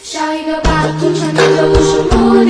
像一个巴图，像一个无数目的